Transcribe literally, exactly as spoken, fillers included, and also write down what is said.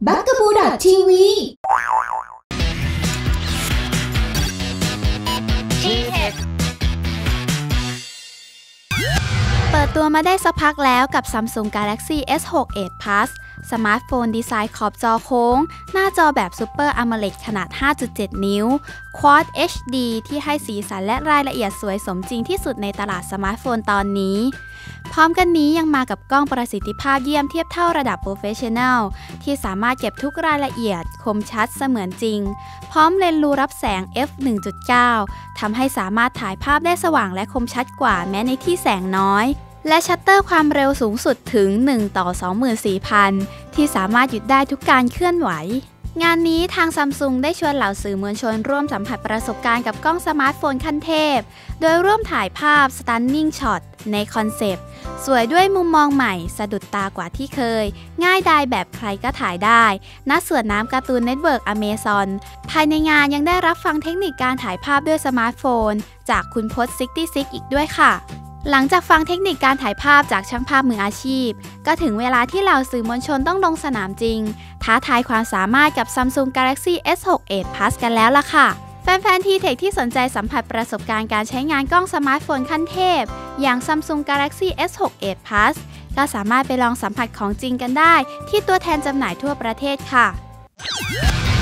บักกะบูดอททีวีเปิดตัวมาได้สักพักแล้วกับ Samsung Galaxy เอส หก Edge Plus สมาร์ทโฟนดีไซน์ขอบจอโค้งหน้าจอแบบ Super AMOLED ขนาด ห้าจุดเจ็ด นิ้ว Quad เอช ดี ที่ให้สีสันและรายละเอียดสวยสมจริงที่สุดในตลาดสมาร์ทโฟนตอนนี้พร้อมกันนี้ยังมากับกล้องประสิทธิภาพเยี่ยมเทียบเท่าระดับ Professional ที่สามารถเก็บทุกรายละเอียดคมชัดเสมือนจริงพร้อมเลนส์รูรับแสง เอฟ หนึ่งจุดเก้า ทำให้สามารถถ่ายภาพได้สว่างและคมชัดกว่าแม้ในที่แสงน้อยและชัตเตอร์ความเร็วสูงสุดถึงหนึ่งต่อ สองหมื่นสี่พัน ที่สามารถหยุดได้ทุกการเคลื่อนไหวงานนี้ทาง Samsung ได้ชวนเหล่าสื่อมวลชนร่วมสัมผัสประสบการณ์กับกล้องสมาร์ทโฟนขั้นเทพโดยร่วมถ่ายภาพ Stunning Shot ในคอนเซปต์สวยด้วยมุมมองใหม่สะดุดตากว่าที่เคยง่ายดายแบบใครก็ถ่ายได้ณสวนน้ำการ์ตูนเน็ตเวิร์กอเมซอนภายในงานยังได้รับฟังเทคนิคการถ่ายภาพด้วยสมาร์ทโฟนจากคุณพจน์ หกสิบหก อีกด้วยค่ะหลังจากฟังเทคนิคการถ่ายภาพจากช่างภาพมืออาชีพก็ถึงเวลาที่เหล่าสื่อมวลชนต้องลงสนามจริงท้าทายความสามารถกับ Samsung Galaxy เอส หก Edge Plus กันแล้วล่ะค่ะแฟนๆ ที เทค ที่สนใจสัมผัสประสบการณ์การใช้งานกล้องสมาร์ทโฟนขั้นเทพอย่าง Samsung Galaxy เอส หก Edge Plus ก็สามารถไปลองสัมผัสของจริงกันได้ที่ตัวแทนจำหน่ายทั่วประเทศค่ะ